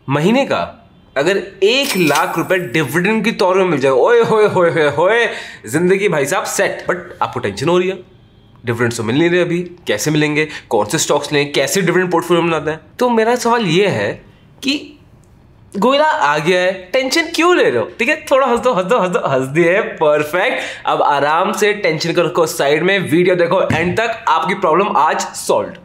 महीने का अगर 1 लाख रुपए डिविडेंड के तौर में मिल जाए, ओए होए होए होए होए, जिंदगी भाई साहब सेट। बट आपको टेंशन हो रही है, डिविडेंड्स तो मिल नहीं रहे अभी, कैसे मिलेंगे, कौन से स्टॉक्स लें, कैसे डिविडेंड पोर्टफोलियो बनाते हैं। तो मेरा सवाल ये है कि गोयला आ गया है, टेंशन क्यों ले रहे हो? ठीक है, थोड़ा हंस दो हंस दो हंस दो, हंस दिए, परफेक्ट। अब आराम से टेंशन को रखो साइड में, वीडियो देखो एंड तक, आपकी प्रॉब्लम आज solve.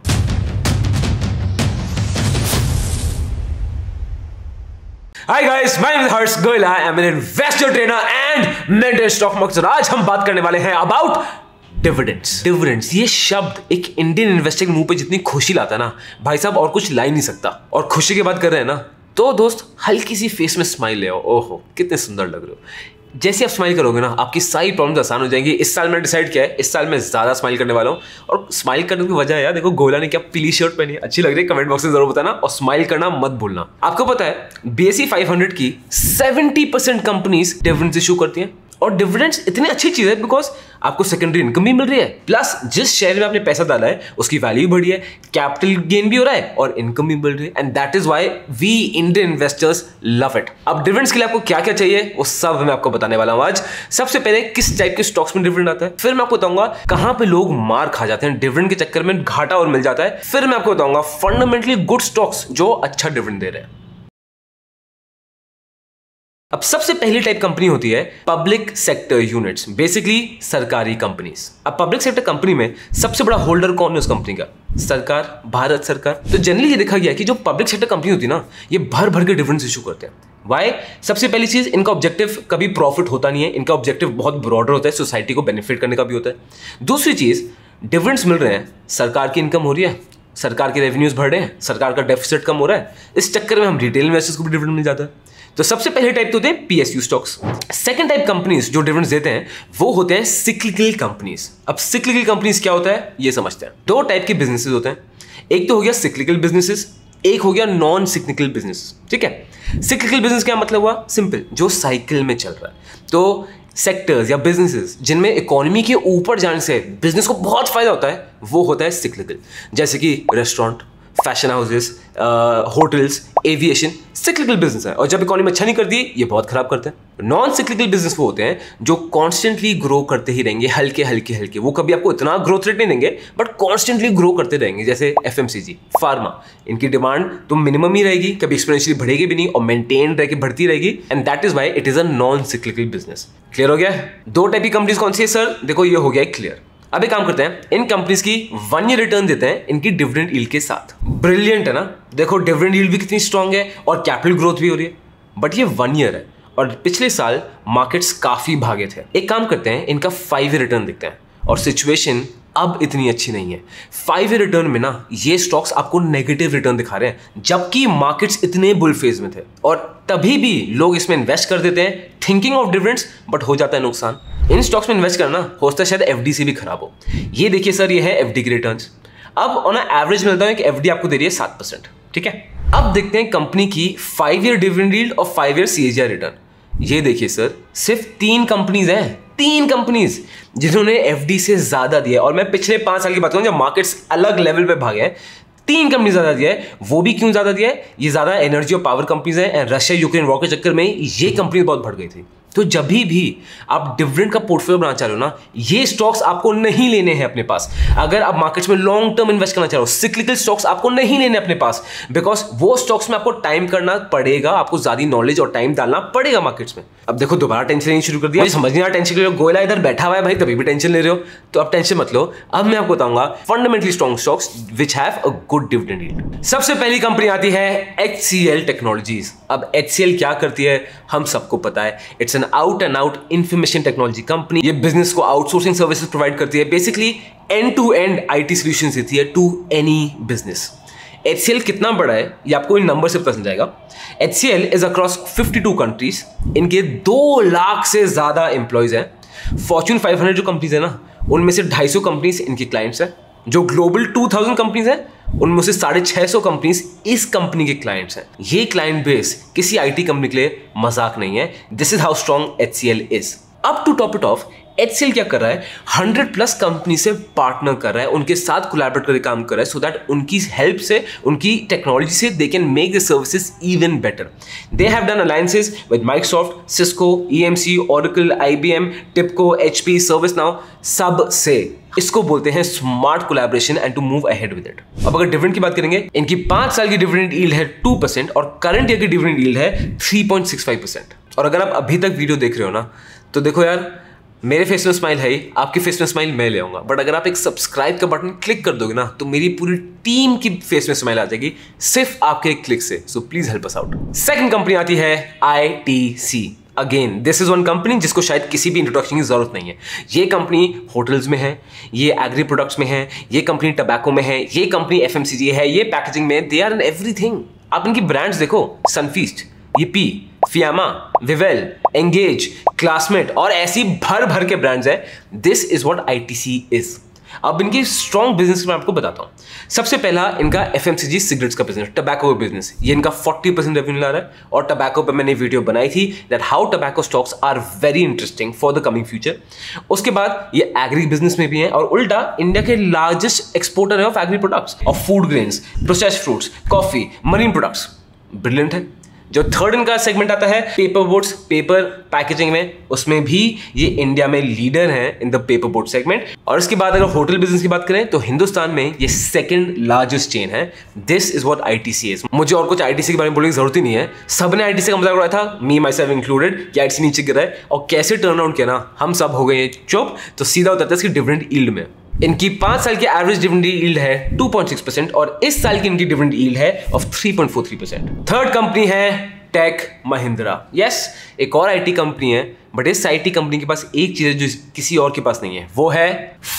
Hi guys, my name is Harsh Goyla. I'm an investor trainer and mentor stock market. आज हम बात करने वाले हैं about डिविडेंड्स। डिविडेंड्स ये शब्द एक इंडियन इन्वेस्टर के मुंह पे जितनी खुशी लाता है ना भाई साहब, और कुछ ला ही नहीं सकता। और खुशी की बात कर रहे हैं ना, तो दोस्त हल्की सी फेस में स्माइल ले आओ। ओहो कितने सुंदर लग रहे हो। जैसे आप स्माइल करोगे ना, आपकी सारी प्रॉब्लम्स आसान हो जाएंगी। इस साल मैंने डिसाइड किया है, इस साल मैं ज्यादा स्माइल करने वाला हूँ। और स्माइल करने की वजह है यार, देखो गोयला ने क्या पीली शर्ट पहनी है, अच्छी लग रही है, कमेंट बॉक्स में जरूर बताना। और स्माइल करना मत भूलना। आपको पता है BSE 500 की 70% कंपनीज डिविडेंड्स इशू करती हैं। और डिविडेंड्स इतनी अच्छी चीज है बिकॉज आपको सेकेंडरी इनकम भी मिल रही है, प्लस जिस शेयर में आपने पैसा डाला है उसकी वैल्यू बढ़ी है, कैपिटल गेन भी हो रहा है और इनकम भी मिल रही है। And that is why we Indian investors love it. अब डिविडेंड्स के लिए आपको क्या क्या चाहिए वो सब मैं आपको बताने वाला हूं आज। सबसे पहले किस टाइप के स्टॉक्स में डिविडेंड आता है, फिर मैं आपको बताऊंगा कहां पे लोग मार खा जाते हैं डिविडेंड के चक्कर में, घाटा और मिल जाता है, फिर मैं आपको बताऊंगा फंडामेंटली गुड स्टॉक्स जो अच्छा डिविडेंड दे रहे हैं। अब सबसे पहली टाइप कंपनी होती है पब्लिक सेक्टर यूनिट्स, बेसिकली सरकारी कंपनीज। अब पब्लिक सेक्टर कंपनी में सबसे बड़ा होल्डर कौन है उस कंपनी का? सरकार, भारत सरकार। तो जनरली ये देखा गया कि जो पब्लिक सेक्टर कंपनी होती है ना, ये भर भर के डिविडेंड्स इशू करते हैं। वाई? सबसे पहली चीज, इनका ऑब्जेक्टिव कभी प्रॉफिट होता नहीं है, इनका ऑब्जेक्टिव बहुत ब्रॉडर होता है, सोसाइटी को बेनिफिट करने का भी होता है। दूसरी चीज, डिविडेंड्स मिल रहे हैं, सरकार की इनकम हो रही है, सरकार के रेवेन्यूज बढ़ रहे हैं, सरकार का डेफिसिट कम हो रहा है, इस चक्कर में हम रिटेल इन्वेस्टर्स को भी डिविडेंड मिल जाता है। तो सबसे पहले टाइप तो होते हैं PSU stocks. Second type companies जो डिविडेंड्स देते हैं वो होते हैं सिक्लिकल कंपनीज। अब सिक्लिकल कंपनीज क्या होता है ये समझते हैं। दो टाइप के बिजनेसेस होते हैं, एक तो हो गया सिक्लिकल बिजनेसेस, एक हो गया नॉन सिक्लिकल बिजनेस। ठीक है, सिक्लिकल बिजनेस क्या मतलब हुआ? सिंपल, जो साइकिल में चल रहा है। तो सेक्टर्स या बिजनेसेस जिनमें इकोनॉमी के ऊपर जाने से बिजनेस को बहुत फायदा होता है वो होता है सिक्लिकल, जैसे कि restaurant, fashion houses, hotels, aviation cyclical business है। और जब इकोनॉमी अच्छा नहीं करती ये बहुत खराब करते हैं। नॉन सिक्लिकल बिजनेस वो होते हैं जो कॉन्स्टेंटली ग्रो करते ही रहेंगे, हल्के हल्के हल्के। वो कभी आपको इतना ग्रोथ रेट नहीं देंगे बट कॉन्स्टेंटली ग्रो करते रहेंगे, जैसे FMCG, फार्मा। इनकी डिमांड तो मिनिमम ही रहेगी, कभी एक्सपोनेंशियली बढ़ेगी भी नहीं और मेंटेन रह के बढ़ती रहेगी। And that is why it is a non cyclical business. Clear हो गया? दो टाइप की कंपनीज कौन सी है सर? देखो ये हो गया क्लियर। अब एक काम करते हैं, इन कंपनीज की 1 ईयर रिटर्न देते हैं इनकी डिविडेंड यील्ड के साथ। ब्रिलियंट है ना? देखो डिविडेंड यील्ड भी कितनी स्ट्रांग है और कैपिटल ग्रोथ भी हो रही है। बट ये 1 ईयर है और पिछले साल मार्केट्स काफी भागे थे। एक काम करते हैं, इनका 5 ईयर रिटर्न देखते हैं और सिचुएशन अब इतनी अच्छी नहीं है। 5 ईयर रिटर्न में ना ये स्टॉक्स आपको नेगेटिव रिटर्न दिखा रहे हैं, जबकि मार्केट्स इतने बुल फेज में थे। और तभी भी लोग इसमें इन्वेस्ट कर देते हैं थिंकिंग ऑफ डिविडेंड्स, बट हो जाता है नुकसान। इन स्टॉक्स में इन्वेस्ट करना होता है शायद FD से भी खराब हो। ये देखिए सर, ये है FD के रिटर्न्स। अब ऑन एवरेज मिलता है कि FD आपको दे रही है 7%। ठीक है, अब देखते हैं कंपनी की 5 ईयर डिविडेंड यील्ड और 5 ईयर CAGR रिटर्न। ये देखिए सर, सिर्फ 3 कंपनीज हैं, 3 कंपनीज जिन्होंने FD से ज्यादा दिया है। और मैं पिछले 5 साल की बात करूं जब मार्केट्स अलग लेवल पे भागे हैं, 3 कंपनी ज्यादा दिया है। वो भी क्यों ज्यादा दिया है? ये ज्यादा एनर्जी और पावर कंपनीज हैं। रशिया यूक्रेन वॉर के चक्कर में ये कंपनी बहुत बढ़ गई थी। तो जब भी आप डिविडेंड का पोर्टफोलियो बनाना चाह रहे हो ना, ये स्टॉक्स आपको नहीं लेने हैं अपने पास। अगर आप मार्केट्स में लॉन्ग टर्म इन्वेस्ट करना चाह रहे हो, सिक्लिकल स्टॉक्स आपको नहीं लेने अपने पास, बिकॉज वो स्टॉक्स में आपको टाइम करना पड़ेगा, आपको ज्यादा नॉलेज और टाइम डालना पड़ेगा मार्केट्स में। अब देखो दोबारा टेंशन लेनी शुरू कर दिया, समझ नहीं आ रहा टेंशन ले रहे हो। गोयला इधर बैठा हुआ है भाई, तभी भी टेंशन ले रहे हो, तो अब टेंशन मत लो। अब मैं आपको बताऊंगा fundamentally strong stocks which have a good dividend yield. सबसे पहली कंपनी आती है HCL टेक्नोलॉजीज। अब HCL क्या करती है हम सबको पता है, it's an out and out information technology company. ये बिजनेस को आउटसोर्सिंग सर्विसेज प्रोवाइड करती है, basically end to end IT solutions देती है टू एनी बिजनेस। HCL कितना बड़ा है ये आपको इन नंबर से पता चल जाएगा। HCL इज अक्रॉस 52 कंट्रीज, इनके 2 लाख से ज्यादा एम्प्लॉयज हैं। फॉर्च्यून 500 जो कंपनीज है ना, उनमें से 250 कंपनीज इनके क्लाइंट्स हैं। जो ग्लोबल 2000 कंपनीज हैं उनमें से 650 कंपनीज इस कंपनी के क्लाइंट्स हैं। ये क्लाइंट बेस किसी IT कंपनी के लिए मजाक नहीं है। This is how strong HCL is. अब to top it off, HCL क्या कर रहा है, 100+ कंपनी से पार्टनर कर रहा है, उनके साथ कोलैबोरेट करके काम कर रहा है, सो दैट उनकी हेल्प से, उनकी टेक्नोलॉजी से they can make the services even better. They have done alliances with Microsoft, Cisco, EMC, Oracle, IBM, Tibco, HP, ServiceNow, सब से। इसको बोलते हैं smart collaboration and to move ahead with it. अब अगर डिविडेंड की बात करेंगे, इनकी 5 साल की डिविडेंड यील्ड है 2% और करंट ईयर की डिविडेंड यील्ड है 3.65%। और अगर आप अभी तक वीडियो देख रहे हो ना, तो देखो यार, मेरे फेस में स्माइल है ही, आपके फेस में स्माइल मैं ले आऊंगा, बट अगर आप एक सब्सक्राइब का बटन क्लिक कर दोगे ना, तो मेरी पूरी टीम की फेस में स्माइल आ जाएगी सिर्फ आपके एक क्लिक से। So please help us out. Second company आती है ITC। Again this is one company जिसको शायद किसी भी इंट्रोडक्शन की जरूरत नहीं है। ये कंपनी होटल्स में है, ये एग्री प्रोडक्ट्स में है, ये कंपनी टबैको में है, ये कंपनी FMCG है, ये पैकेजिंग में, दे आर इन एवरीथिंग। आप इनकी ब्रांड्स देखो, सनफीस्ट, ये फियामा, विवेल, एंगेज, क्लासमेट और ऐसी भर भर के ब्रांड्स हैं। This is what ITC is. अब इनकी स्ट्रॉन्ग बिजनेस मैं आपको बताता हूं। सबसे पहला इनका FMCG सिगरेट्स का बिजनेस, टबैको बिजनेस, ये इनका 40% रेवेन्यू ला रहा है। और टबैको पे मैंने वीडियो बनाई थी that how tobacco stocks are very interesting for the coming future. उसके बाद ये एग्री बिजनेस में भी है और उल्टा इंडिया के लार्जेस्ट एक्सपोर्टर है of agri products, of food grains, processed fruits, coffee, marine products. Brilliant है। जो थर्ड इनका सेगमेंट आता है पेपर बोर्ड्स, पेपर पैकेजिंग में, उसमें भी ये इंडिया में लीडर हैं in the paper board segment. और इसके बाद अगर होटल बिजनेस की बात करें तो हिंदुस्तान में ये सेकंड लार्जेस्ट चेन है। This is what ITC is. मुझे और कुछ ITC के बारे में बोलने की जरूरत ही नहीं है। सबने ITC का मजाक उड़ाया था, मी माई सेल्फ इंक्लूडेड, कि ITC नीचे गिरा है और कैसे टर्न अराउंड किया ना, हम सब हो गए चुप। तो सीधा उतरता है इसकी डिविडेंड यील्ड में। इनकी 5 साल की एवरेज डिविडेंड यील्ड है 2.6% और इस साल की इनकी डिविडेंड यील्ड है ऑफ 3.43%। थर्ड कंपनी है टेक महिंद्रा। यस, एक और IT कंपनी है, बट इस IT कंपनी के पास एक चीज है जो किसी और के पास नहीं है, वो है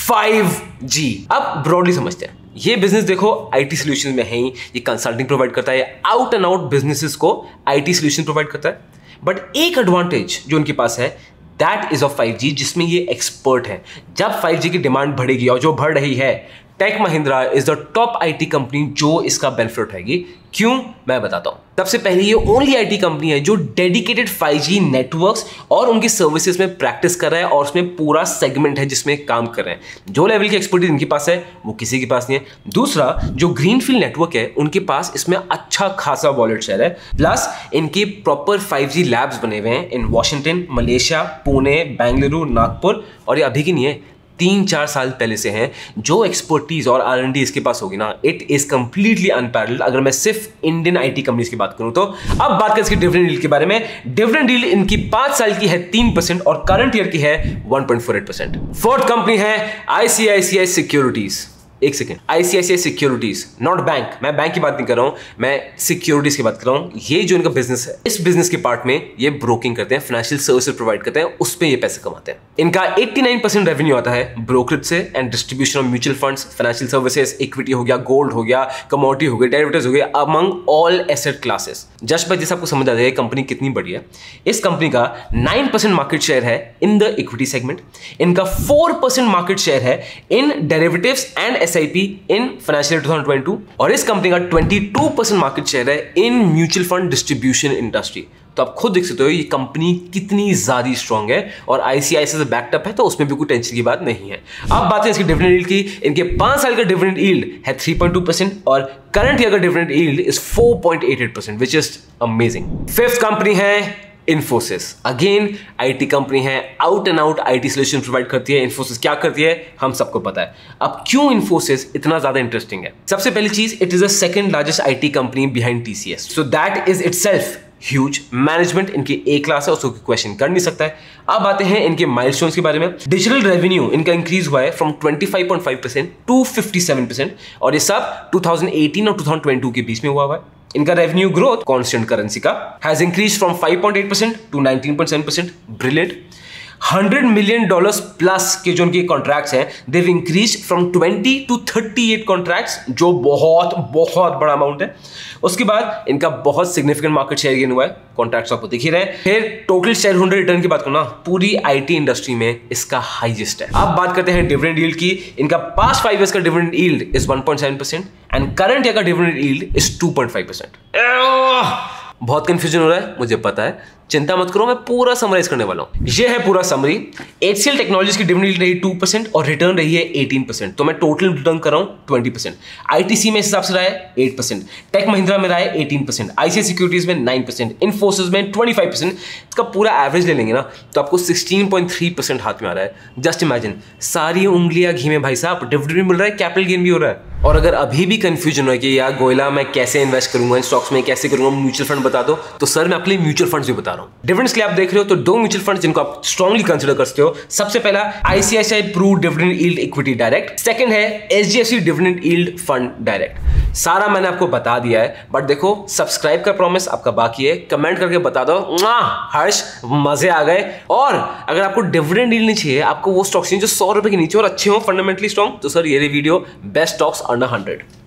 5G। अब ब्रॉडली समझते हैं। ये बिजनेस देखो IT सॉल्यूशंस में है ही, ये कंसल्टिंग प्रोवाइड करता है, आउट एंड आउट बिजनेसेस को IT सॉल्यूशन प्रोवाइड करता है। बट एक एडवांटेज जो उनके पास है दैट इज ऑफ 5G, जिसमें ये एक्सपर्ट है। जब 5G की डिमांड बढ़ेगी और जो बढ़ रही है, tech Mahindra is the top IT company जो इसका बेनिफिट उठाएगी। क्यों, मैं बताता हूं। सबसे पहले ये ओनली IT कंपनी है जो डेडिकेटेड 5G नेटवर्क्स और उनकी सर्विसेज में प्रैक्टिस कर रहा है और उसमें पूरा सेगमेंट है जिसमें काम कर रहे हैं। जो लेवल की एक्सपर्टीज इनके पास है वो किसी के पास नहीं है। दूसरा, जो ग्रीनफील्ड नेटवर्क है उनके पास इसमें अच्छा खासा वॉलेट शेयर है। प्लस इनके प्रॉपर 5G लैब्स बने हुए हैं in Washington, Malaysia, Pune, Bengaluru, Nagpur. और ये अभी की नहीं है, 3-4 साल पहले से हैं। जो एक्सपर्टीज और R&D इसके पास होगी ना, इट इज कंप्लीटली अनपैरेलल्ड। अगर मैं सिर्फ इंडियन IT कंपनीज की बात करूं तो अब बात करें इसकी डिविडेंड यील्ड के बारे में। डिविडेंड यील्ड इनकी 5 साल की है 3% और करंट ईयर की है 1.48%। फोर्थ कंपनी है ICICI सिक्योरिटीज। एक second, ICICI securities, not bank. मैं बैंक की बात नहीं कर रहा हूं, मैं सिक्योरिटीज की बात कर रहा हूं। ये जो इनका बिजनेस है, इस बिजनेस के पार्ट में ये ब्रोकिंग करते हैं, फाइनेंशियल सर्विसेज प्रोवाइड करते हैं, उस पे ये पैसे कमाते हैं। इनका 89% रेवेन्यू आता है ब्रोकरेज से and distribution of mutual funds, financial services, equity हो गया, गोल्ड हो गया, कमोडिटी हो गई, डेरिवेटिव्स हो गया, among all asset classes. Just by this आपको समझ आ जाएगा कंपनी कितनी बड़ी है। इस कंपनी का 9% मार्केट शेयर है इन द इक्विटी सेगमेंट। इनका 4% मार्केट शेयर है in derivatives and SIP in financial 2022 और इस कंपनी का 22% मार्केट शेयर है in mutual fund distribution industry. तो आप खुद देख सकते हो ये कंपनी कितनी ज्यादा स्ट्रांग है और ICICI से बैकअप है, तो उसमें भी कोई टेंशन की बात नहीं है। अब बात है इसकी डिविडेंड यील्ड की। इनके 5 साल का डिविडेंड यील्ड है 3.2% और करंट ईयर का dividend yield is 4.88%, which is amazing. Fifth company है इन्फोसिस। अगेन IT कंपनी है, out and out IT solution provide करती है। इन्फोसिस क्या करती है हम सबको पता है। अब क्यों इन्फोसिस इतना ज्यादा इंटरेस्टिंग है? सबसे पहली चीज, it is the second largest IT company behind TCS, so that is itself huge. Management इनकी A क्लास है, उसको क्वेश्चन कर नहीं सकता है। अब आते हैं इनके माइलस्टोन्स के बारे में। डिजिटल रेवेन्यू इनका इंक्रीज हुआ है फ्रॉम 25.5% टू 57% और ये सब 2018 और 2022 के बीच में हुआ है। इनका रेवेन्यू ग्रोथ कांस्टेंट करेंसी का has increase from 5.8% to 19.7%। Brilliant. $100 million plus के जो उनके कॉन्ट्रैक्ट्स हैं, they've increase from 20 to 38 contracts, जो बहुत बहुत बड़ा अमाउंट है। उसके बाद इनका बहुत सिग्निफिकेंट मार्केट शेयर गेन हुआ है, कॉन्ट्रैक्ट्स आपको दिख ही रहे हैं। फिर टोटल शेयर होल्डर रिटर्न की बात करो ना, पूरी IT इंडस्ट्री में इसका हाईएस्ट है। अब बात करते हैं डिविडेंड यील्ड की। इनका पास्ट 5 इयर्स का dividend yield is 1.7% and current year का डिविडेंड यील्ड इज 2.5%। बहुत कंफ्यूजन हो रहा है, मुझे पता है, चिंता मत करो, मैं पूरा समराइज करने वाला हूं। ये है पूरा समरी। HCL टेक्नोलॉजीज की डिविडेंड रही 2% और रिटर्न रही है 18%, तो मैं टोटल रिटर्न कर रहा हूं 20%। ITC में इस हिसाब से रहा है 8%, टेक महिंद्रा में रहा है 18%, ICICI सिक्योरिटीज में 9%, इन्फोसिस में 25%। इसका पूरा एवरेज ले लेंगे ना तो आपको 16.3% हाथ में आ रहा है। जस्ट इमेजिन, सारी उंगलियां घी में भाई साहब, डिविडेंड भी मिल रहा है, कैपिटल गेन भी हो रहा है। और अगर अभी भी कंफ्यूजन हो कि यार गोयला मैं कैसे इन्वेस्ट करूंगा इन स्टॉक्स में, कैसे करूंगा, म्यूचुअल फंड बता दो, तो सर मैं आपके लिए म्यूचुअल फंड्स भी बता रहा हूं। डिविडेंड्स के लिए आप देख रहे हो तो 2 म्यूचुअल फंड जिनको आप स्ट्रांगली कंसीडर करते हो। सबसे पहला ICICI Pru dividend yield equity direct, second है SGFC dividend yield fund direct. सारा मैंने आपको बता दिया है, बट देखो सब्सक्राइब का प्रॉमिस आपका बाकी है, कमेंट करके बता दो हर्ष मजे आ गए। और अगर आपको डिविडेंड यील्ड नहीं चाहिए, आपको वो स्टॉक्स चाहिए जो 100 रुपए के नीचे और अच्छे हो, फंडामेंटली स्ट्रॉन्ग, तो सर ये वीडियो बेस्ट स्टॉक्स अंडर 100।